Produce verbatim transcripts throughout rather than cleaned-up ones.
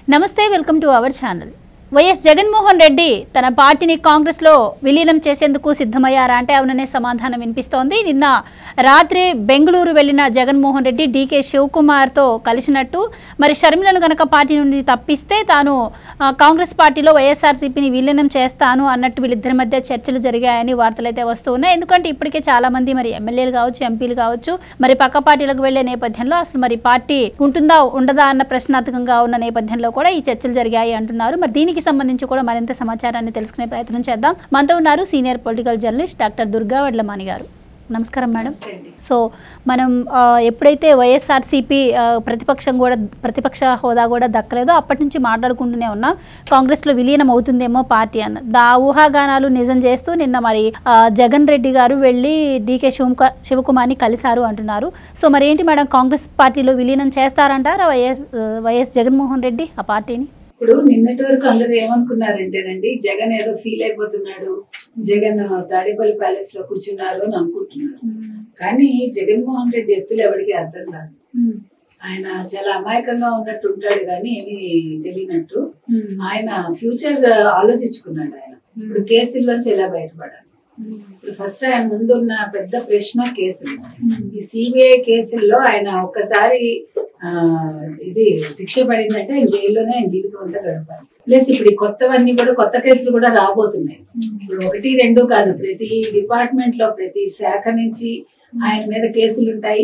నమస్తే, welcome to our channel. YS Jaganmohan Reddy తన పార్టీని కాంగ్రెస్లో విలీనం చేసేందుకు సిద్ధమయ్యారా అంటే అవుననే సమాధానం వినిపిస్తోంది. నిన్న రాత్రి బెంగళూరు వెళ్లిన జగన్మోహన్ రెడ్డి డీకే శివకుమార్తో కలిసినట్టు, మరి షర్మిలను గనక పార్టీ నుండి తప్పిస్తే తాను కాంగ్రెస్ పార్టీలో వైఎస్ఆర్సీపీని విలీనం చేస్తాను అన్నట్టు వీళ్ళిద్దరి మధ్య చర్చలు జరిగాయని వార్తలు అయితే వస్తూ ఉన్నాయి. ఎందుకంటే ఇప్పటికే చాలా మంది మరి ఎమ్మెల్యేలు కావచ్చు, ఎంపీలు కావచ్చు, మరి పక్క పార్టీలకు వెళ్లే నేపథ్యంలో అసలు మరి పార్టీ ఉంటుందా ఉండదా అన్న ప్రశ్నార్థకంగా ఉన్న నేపథ్యంలో కూడా ఈ చర్చలు జరిగాయి అంటున్నారు. మరి దీనికి సంబంధించి కూడా మరింత సమాచారాన్ని తెలుసుకునే ప్రయత్నం చేద్దాం. మనతో ఉన్నారు senior political journalist doctor Durga Vadlamani గారు. నమస్కారం మేడం. సో మనం ఎప్పుడైతే వైఎస్ఆర్సీపీ ప్రతిపక్షం కూడా ప్రతిపక్ష హోదా కూడా దక్కలేదో అప్పటి నుంచి మాట్లాడుకుంటూనే ఉన్నాం, కాంగ్రెస్లో విలీనం అవుతుందేమో పార్టీ అన్న దా ఊహాగానాలు నిజం చేస్తూ నిన్న మరి జగన్ రెడ్డి గారు వెళ్ళి డీకే శివ శివకుమార్ని కలిశారు అంటున్నారు. సో మరి ఏంటి మేడం, కాంగ్రెస్ పార్టీలో విలీనం చేస్తారంటారా వైఎస్ వైఎస్ జగన్మోహన్ రెడ్డి ఆ పార్టీని? ఇప్పుడు నిన్నటి వరకు అందరూ ఏమనుకున్నారంటేనండి, జగన్ ఏదో ఫీల్ అయిపోతున్నాడు, జగన్ తాడేపల్లి ప్యాలెస్ లో కూర్చున్నారు అని అనుకుంటున్నారు. కానీ జగన్మోహన్ రెడ్డి ఎత్తులు ఎవరికి అర్థం కాదు. ఆయన చాలా అమాయకంగా ఉన్నట్టు ఉంటాడు కానీ ఏమి తెలియనట్టు ఆయన ఫ్యూచర్ ఆలోచించుకున్నాడు. ఆయన ఇప్పుడు కేసుల్లోంచి ఎలా బయటపడాలి, ఇప్పుడు ఫస్ట్ ఆయన ముందున్న పెద్ద ప్రశ్న కేసులు. ఈ సిబిఐ కేసుల్లో ఆయన ఒక్కసారి ఆ ఇది శిక్ష పడిందంటే ఆయన జైల్లోనే ఆయన జీవితం అంతా గడపాలి. ప్లస్ ఇప్పుడు కొత్తవన్నీ కూడా కొత్త కేసులు కూడా రాబోతున్నాయి. ఇప్పుడు ఒకటి రెండు కాదు, ప్రతి డిపార్ట్మెంట్ లో ప్రతి శాఖ నుంచి ఆయన మీద కేసులు ఉంటాయి.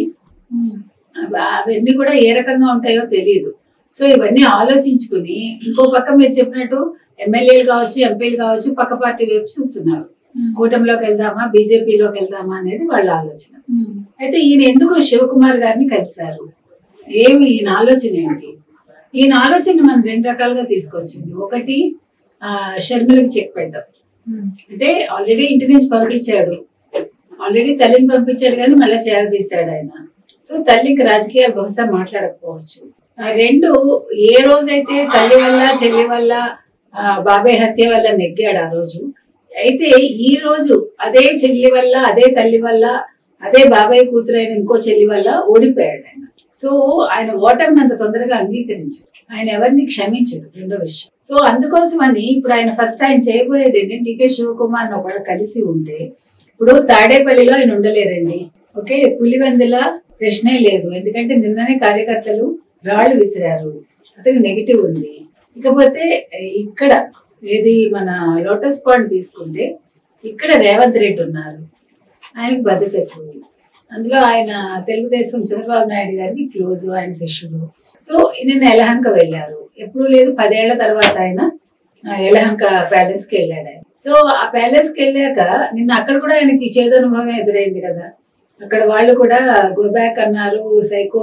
అవన్నీ కూడా ఏ రకంగా ఉంటాయో తెలియదు. సో ఇవన్నీ ఆలోచించుకుని ఇంకో పక్క మీరు చెప్పినట్టు ఎమ్మెల్యేలు కావచ్చు, ఎంపీలు కావచ్చు, పక్క పార్టీ వైపు చూస్తున్నారు. కూటమిలోకి వెళ్దామా, బీజేపీలోకి వెళ్దామా అనేది వాళ్ళ ఆలోచన. అయితే ఈయన ఎందుకు శివకుమార్ గారిని కలిశారు, ఏమి ఈయన ఆలోచన ఏంటి? ఈయన ఆలోచన మనం రెండు రకాలుగా తీసుకొచ్చింది. ఒకటి ఆ షర్మిలకి చెక్ పెట్టడం, అంటే ఆల్రెడీ ఇంటి నుంచి పంపించాడు, ఆల్రెడీ తల్లిని పంపించాడు కానీ మళ్ళీ చేరదీశాడు ఆయన. సో తల్లికి రాజకీయాలు బహుశా మాట్లాడకపోవచ్చు. రెండు, ఏ రోజైతే తల్లి వల్ల చెల్లి వల్ల బాబాయ్ హత్య వల్ల నెగ్గాడు ఆ రోజు, అయితే ఈ రోజు అదే చెల్లి వల్ల అదే తల్లి వల్ల అదే బాబాయ్ కూతురైన ఇంకో చెల్లి వల్ల ఓడిపోయాడు ఆయన. సో ఆయన ఓటమిని అంత తొందరగా అంగీకరించాడు, ఆయన ఎవరిని క్షమించడు. రెండో విషయం, సో అందుకోసమని ఇప్పుడు ఆయన ఫస్ట్ ఆయన చేయబోయేది ఏంటంటే డీకే శివకుమార్ ఒకళ్ళు కలిసి ఉంటే, ఇప్పుడు తాడేపల్లిలో ఆయన ఉండలేరండి, ఓకే, పులివెందుల ప్రశ్నే లేదు, ఎందుకంటే నిన్ననే కార్యకర్తలు రాళ్లు విసిరారు, అతనికి నెగిటివ్ ఉంది. ఇకపోతే ఇక్కడ ఏది మన లోటస్ పాండ్ తీసుకుంటే ఇక్కడ రేవంత్ రెడ్డి ఉన్నారు, ఆయనకి బద్దశత్రువు. అందులో ఆయన తెలుగుదేశం చంద్రబాబు నాయుడు గారికి క్లోజ్, ఆయన శిష్యుడు. సో నిన్న యలహంక వెళ్ళారు, ఎప్పుడు లేదు పదేళ్ల తర్వాత ఆయన యలహంక ప్యాలెస్ కి వెళ్ళాడు ఆయన. సో ఆ ప్యాలెస్ కి వెళ్ళాక నిన్న అక్కడ కూడా ఆయనకి చేదనుభవం ఎదురైంది కదా. అక్కడ వాళ్ళు కూడా గో బ్యాక్ అన్నారు, సైకో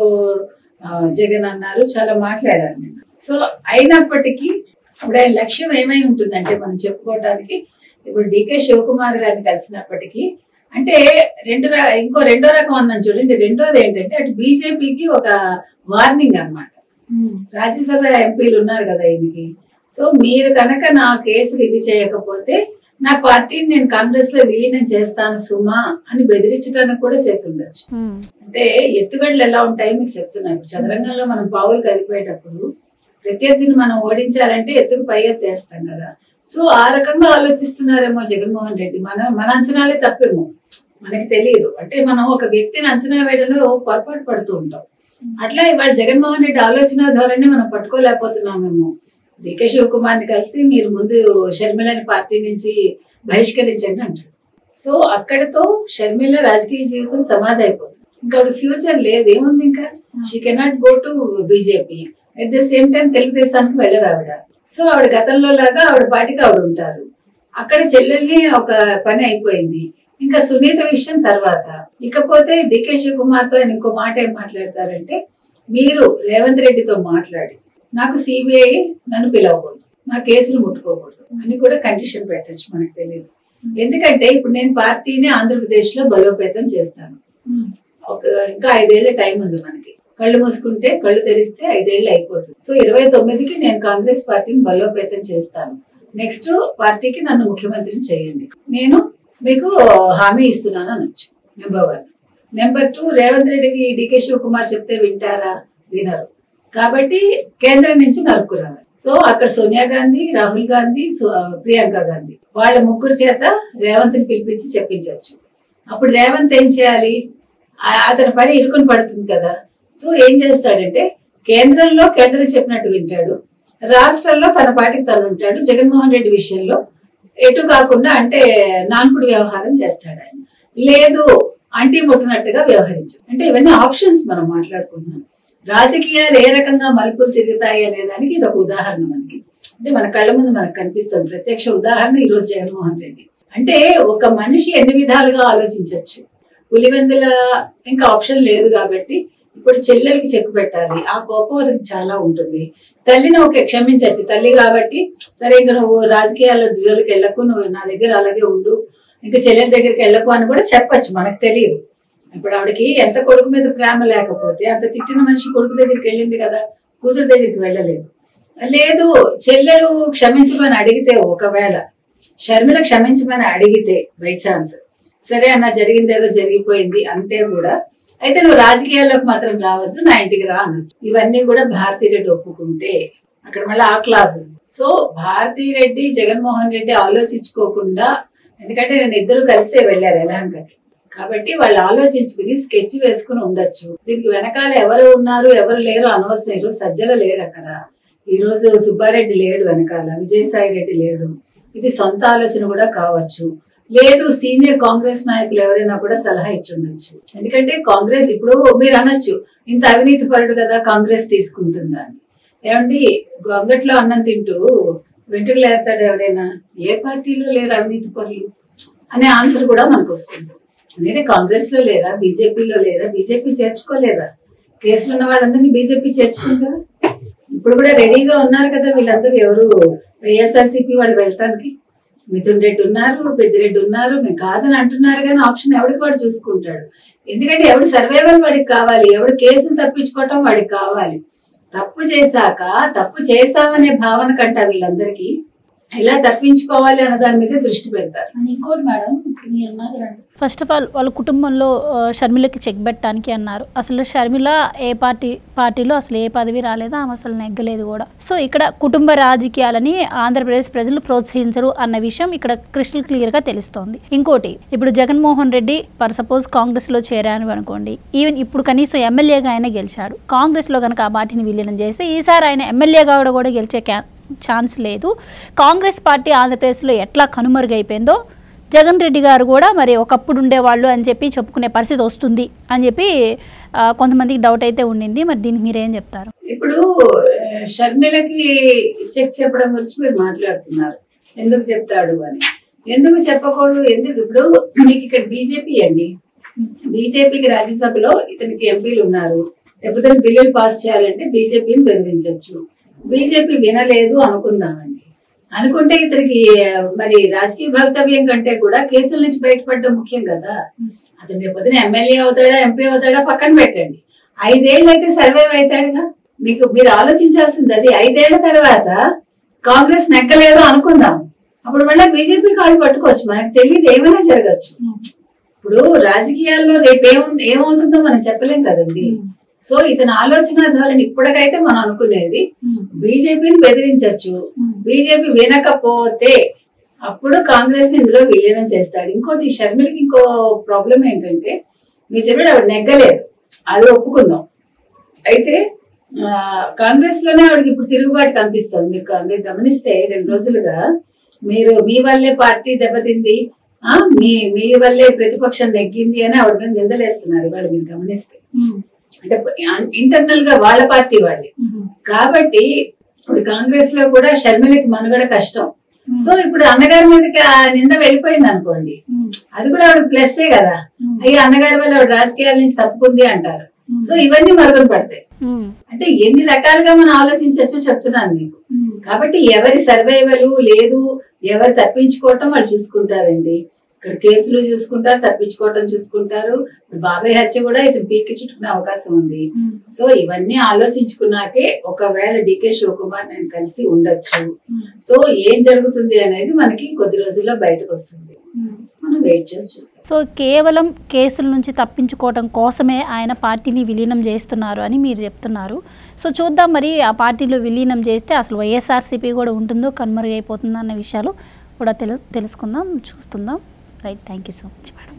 జగన్ అన్నారు, చాలా మాట్లాడారు నిన్న. సో అయినప్పటికీ ఇప్పుడు ఆయన లక్ష్యం ఏమై ఉంటుందంటే మనం చెప్పుకోవడానికి, ఇప్పుడు డీకే శివకుమార్ గారిని కలిసినప్పటికీ అంటే రెండు ఇంకో రెండో రకం అన్నాను చూడండి. రెండోది ఏంటంటే అటు బీజేపీకి ఒక వార్నింగ్ అన్నమాట. రాజ్యసభ ఎంపీలు ఉన్నారు కదా ఈయనకి, సో మీరు కనుక నా కేసులు ఇది చేయకపోతే నా పార్టీని నేను కాంగ్రెస్ లో విలీనం చేస్తాను సుమా అని బెదిరించడానికి కూడా చేసి ఉండొచ్చు. అంటే ఎత్తుగడలు ఎలా ఉంటాయి మీకు చెప్తున్నారు. చదరంగంలో మనం పావులు కదిపోయేటప్పుడు ప్రత్యర్థిని మనం ఓడించాలంటే ఎత్తుకు పై ఎత్తేస్తాం కదా. సో ఆ రకంగా ఆలోచిస్తున్నారేమో జగన్మోహన్ రెడ్డి. మన మన అంచనాలే తప్పేమో, మనకి తెలియదు. అంటే మనం ఒక వ్యక్తిని అంచనా వేయడంలో పొరపాటు పడుతూ ఉంటాం. అట్లా ఇవాళ జగన్మోహన్ రెడ్డి ఆలోచన ధోరణి మనం పట్టుకోలేకపోతున్నామేమో. డీకే శివకుమార్ని కలిసి మీరు ముందు షర్మిలని పార్టీ నుంచి బహిష్కరించండి అంటాడు. సో అక్కడతో షర్మిల రాజకీయ జీవితం సమాధి అయిపోతుంది. ఇంకా ఆవిడ ఫ్యూచర్ లేదు, ఏముంది ఇంకా. She cannot go to BJP, at the same time తెలుగుదేశానికి వెళ్ళరు ఆవిడ. సో ఆవిడ గతంలో లాగా ఆవిడ పార్టీకి ఆవిడ ఉంటారు. అక్కడ చెల్లెల్ని ఒక పని అయిపోయింది. ఇంకా సునీత విషయం తర్వాత. ఇకపోతే డీకే శివకుమార్ తో ఆయన ఇంకో మాట ఏం మాట్లాడతారంటే, మీరు రేవంత్ రెడ్డితో మాట్లాడి నాకు సిబిఐ నన్ను పిలవకూడదు, నా కేసులు ముట్టుకోకూడదు అని కూడా కండిషన్ పెట్టచ్చు, మనకు తెలియదు. ఎందుకంటే ఇప్పుడు నేను పార్టీని ఆంధ్రప్రదేశ్ లో బలోపేతం చేస్తాను. ఒక ఇంకా ఐదేళ్ల టైం ఉంది మనకి. కళ్ళు మూసుకుంటే కళ్ళు తెరిస్తే ఐదేళ్లు అయిపోతుంది. సో ఇరవై తొమ్మిదికి నేను కాంగ్రెస్ పార్టీని బలోపేతం చేస్తాను. నెక్స్ట్ పార్టీకి నన్ను ముఖ్యమంత్రిని చేయండి, నేను మీకు హామీ ఇస్తున్నాను అనొచ్చు. Number one. Number two, Revanth రెడ్డికి డీకే శివకుమార్ చెప్తే వింటారా? వినరు. కాబట్టి కేంద్రం నుంచి నరుకు రావాలి. సో అక్కడ సోనియా గాంధీ, రాహుల్ గాంధీ, ప్రియాంక గాంధీ వాళ్ళ ముగ్గురు చేత రేవంత్ ని పిలిపించి చెప్పించవచ్చు. అప్పుడు రేవంత్ ఏం చేయాలి, అతని పని ఇరుకుని పడుతుంది కదా. సో ఏం చేస్తాడంటే కేంద్రంలో కేంద్రం చెప్పినట్టు వింటాడు, రాష్ట్రంలో తన పాటికి తను ఉంటాడు. జగన్మోహన్ రెడ్డి విషయంలో ఎటు కాకుండా అంటే నాన్పుడు వ్యవహారం చేస్తాడు ఆయన. లేదు అంటీ ముట్టినట్టుగా వ్యవహరించు. అంటే ఇవన్నీ ఆప్షన్స్ మనం మాట్లాడుకుంటున్నాం. రాజకీయాలు ఏ రకంగా మలుపులు తిరుగుతాయి అనే దానికి ఇది ఒక ఉదాహరణ. మనకి అంటే మన కళ్ళ ముందు మనకు కనిపిస్తుంది ప్రత్యక్ష ఉదాహరణ ఈ రోజు జగన్మోహన్ రెడ్డి. అంటే ఒక మనిషి ఎన్ని విధాలుగా ఆలోచించవచ్చు. పులివెందుల ఇంకా ఆప్షన్ లేదు కాబట్టి ఇప్పుడు చెల్లెలకి చెక్కు పెట్టాలి, ఆ కోపం అతనికి చాలా ఉంటుంది. తల్లిని ఓకే క్షమించవచ్చు, తల్లి కాబట్టి సరే ఇంకా నువ్వు రాజకీయాల్లో జోలికి వెళ్ళకు, నువ్వు నా దగ్గర అలాగే ఉండు, ఇంకా చెల్లెల దగ్గరికి వెళ్ళకు అని కూడా చెప్పచ్చు, మనకు తెలియదు. ఇప్పుడు ఆవిడకి ఎంత కొడుకు మీద ప్రేమ లేకపోతే అంత తిట్టిన మనిషి కొడుకు దగ్గరికి వెళ్ళింది కదా, కూతురు దగ్గరికి వెళ్ళలేదు. లేదు చెల్లెలు క్షమించమని అడిగితే, ఒకవేళ షర్మిల క్షమించమని అడిగితే బై ఛాన్స్ సరే అన్న జరిగింది ఏదో జరిగిపోయింది అంటే కూడా అయితే నువ్వు రాజకీయాల్లోకి మాత్రం రావద్దు, నా ఇంటికి రా అనొచ్చు. ఇవన్నీ కూడా భారతీరెడ్డి ఒప్పుకుంటే అక్కడ మళ్ళీ ఆ క్లాస్ ఉంది. సో భారతీరెడ్డి జగన్మోహన్ రెడ్డి ఆలోచించుకోకుండా, ఎందుకంటే నేను ఇద్దరు కలిసే వెళ్ళారు యలహంకకి, కాబట్టి వాళ్ళు ఆలోచించుకుని స్కెచ్ వేసుకుని ఉండొచ్చు. దీనికి వెనకాల ఎవరు ఉన్నారు ఎవరు లేరు అనవసరం. ఈరోజు సజ్జల లేడు అక్కడ, ఈ రోజు సుబ్బారెడ్డి లేడు వెనకాల, విజయసాయి రెడ్డి లేడు. ఇది సొంత ఆలోచన కూడా కావచ్చు. లేదు సీనియర్ కాంగ్రెస్ నాయకులు ఎవరైనా కూడా సలహా ఇచ్చి ఉండొచ్చు. ఎందుకంటే కాంగ్రెస్ ఇప్పుడు మీరు అనొచ్చు ఇంత అవినీతి పరుడు కదా కాంగ్రెస్ తీసుకుంటుందా అని. ఏమండి గొంగట్లో అన్నం తింటూ వెంట్రుకలు ఏరుతాడు ఎవడైనా? ఏ పార్టీలో లేరు అవినీతి పరులు అనే ఆన్సర్ కూడా మనకు వస్తుంది. ఎందుకంటే కాంగ్రెస్ లో లేరా, బీజేపీలో లేరా, బీజేపీ చేర్చుకోలేదా? కేసులు ఉన్న వాళ్ళందరినీ బీజేపీ చేర్చుకుంది కదా. ఇప్పుడు కూడా రెడీగా ఉన్నారు కదా వీళ్ళందరూ. ఎవరు వైఎస్ఆర్సీపీ వాళ్ళు వెళ్ళటానికి. మిథున్ రెడ్డి ఉన్నారు, పెద్దిరెడ్డి ఉన్నారు. మేము కాదని అంటున్నారు కానీ ఆప్షన్ ఎవరికి వాడు చూసుకుంటాడు. ఎందుకంటే ఎవడు సర్వైవల్ వాడికి కావాలి, ఎవడు కేసులు తప్పించుకోవటం వాడికి కావాలి. తప్పు చేశాక తప్పు చేశామనే భావన కంట వీళ్ళందరికీ ఎలా తప్పించుకోవాలి అన్న దాని మీద దృష్టి పెడతారు. ఇంకోటి మేడం, ఫస్ట్ ఆఫ్ ఆల్ వాళ్ళ కుటుంబంలో షర్మిలకి చెక్ పెట్టడానికి అన్నారు. అసలు షర్మిల ఏ పార్టీ పార్టీలో అసలు ఏ పదవి రాలేదు, ఆమె అసలు నెగ్గలేదు కూడా. సో ఇక్కడ కుటుంబ రాజకీయాలని ఆంధ్రప్రదేశ్ ప్రజలు ప్రోత్సహించరు అన్న విషయం ఇక్కడ క్రిస్టల్ క్లియర్ గా తెలుస్తోంది. ఇంకోటి, ఇప్పుడు జగన్మోహన్ రెడ్డి ఫర్ సపోజ్ కాంగ్రెస్ లో చేరాను అనుకోండి, ఈవెన్ ఇప్పుడు కనీసం ఎమ్మెల్యేగా ఆయన గెలిచాడు. కాంగ్రెస్ లో కనుక ఆ పార్టీని విలీనం చేస్తే ఈసారి ఆయన ఎమ్మెల్యేగా కూడా గెలిచే ఛాన్స్ లేదు. కాంగ్రెస్ పార్టీ ఆంధ్రప్రదేశ్లో ఎట్లా కనుమరుగైపోయిందో జగన్ రెడ్డి గారు కూడా మరి ఒకప్పుడు ఉండేవాళ్ళు అని చెప్పి చెప్పుకునే పరిస్థితి వస్తుంది అని చెప్పి కొంతమందికి డౌట్ అయితే ఉండింది. మరి దీనికి మీరేం చెప్తారు? ఇప్పుడు షర్మిలకి చెక్ చెప్పడం గురించి మీరు మాట్లాడుతున్నారు, ఎందుకు చెప్తాడు అని. ఎందుకు చెప్పకూడదు? ఎందుకు? ఇప్పుడు మీకు ఇక్కడ బీజేపీ అండి, బీజేపీకి రాజ్యసభలో ఇతనికి ఎంపీలు ఉన్నారు. లేకపోతే బిల్లులు పాస్ చేయాలంటే బీజేపీని బెదిరించవచ్చు. బీజేపీ వినలేదు అనుకుందామండి, అనుకుంటే ఇతనికి మరి రాజకీయ భవితవ్యం కంటే కూడా కేసుల నుంచి బయటపడడం ముఖ్యం కదా. అతను రేపొద్దున ఎమ్మెల్యే అవుతాడా ఎంపీ అవుతాడా పక్కన పెట్టండి, ఐదేళ్ళు అయితే సర్వైవ్ అవుతాడుగా. మీకు మీరు ఆలోచించాల్సింది అది. ఐదేళ్ల తర్వాత కాంగ్రెస్ నెగ్గలేదు అనుకుందాం, అప్పుడు మళ్ళీ బీజేపీ కాళ్ళు పట్టుకోవచ్చు. మనకు తెలియదు, ఏమైనా జరగచ్చు. ఇప్పుడు రాజకీయాల్లో రేపు ఏం ఏమవుతుందో మనం చెప్పలేం కదండి. సో ఇతని ఆలోచన ధోరణి ఇప్పటికైతే మనం అనుకునేది బీజేపీని బెదిరించవచ్చు. బీజేపీ వినకపోతే అప్పుడు కాంగ్రెస్ ఇందులో విలీనం చేస్తాడు. ఇంకోటి షర్మిలకి ఇంకో ప్రాబ్లం ఏంటంటే, మీరు చెప్పాడు ఆవిడ నెగ్గలేదు, అది ఒప్పుకుందాం. అయితే ఆ కాంగ్రెస్ లోనే ఆవిడకి ఇప్పుడు తిరుగుబాటు కనిపిస్తుంది. మీరు మీరు గమనిస్తే రెండు రోజులుగా మీరు మీ వల్లే పార్టీ దెబ్బతింది, ఆ మీ మీ వల్లే ప్రతిపక్షం నెగ్గింది అని ఆవిడ మీద నిందలేస్తున్నారు ఇవాళ మీరు గమనిస్తే. అంటే ఇంటర్నల్ గా వాళ్ళ పార్టీ వాళ్ళే కాబట్టి ఇప్పుడు కాంగ్రెస్ లో కూడా షర్మిలకి మనుగడ కష్టం. సో ఇప్పుడు అన్నగారి మీదకి ఆ నింద వెళ్ళిపోయింది అనుకోండి, అది కూడా ఆవిడ ప్లస్సే కదా. అయ్యి అన్నగారి వల్ల ఆవిడ రాజకీయాల నుంచి తప్పుకుంది అంటారు. సో ఇవన్నీ మరుగున పడతాయి. అంటే ఎన్ని రకాలుగా మనం ఆలోచించచ్చో చెప్తున్నాను మీకు. కాబట్టి ఎవరి సర్వైవల్ లేదు, ఎవరు తప్పించుకోవటం వాళ్ళు చూసుకుంటారండి. ఇక్కడ కేసులు చూసుకుంటారు, తప్పించుకోవటం చూసుకుంటారు. బాబాయ్ హత్య కూడా ఇతను పీకి చుట్టుకునే అవకాశం ఉంది. సో ఇవన్నీ ఆలోచించుకున్నాకే ఒకవేళ డికే శివకుమార్ నేను కలిసి ఉండొచ్చు. సో ఏం జరుగుతుంది అనేది మనకి కొద్ది రోజుల్లో బయటకు వస్తుంది, మనం వెయిట్ చేసి చూద్దాం. సో కేవలం కేసుల నుంచి తప్పించుకోవడం కోసమే ఆయన పార్టీని విలీనం చేస్తున్నారు అని మీరు చెప్తున్నారు. సో చూద్దాం మరి ఆ పార్టీలో విలీనం చేస్తే అసలు వైఎస్ఆర్సీపీ కూడా ఉంటుందో కనుమరుగైపోతుందో అన్న విషయాలు కూడా తెలు తెలుసుకుందాం చూస్తుందాం. Right, thank you so much madam.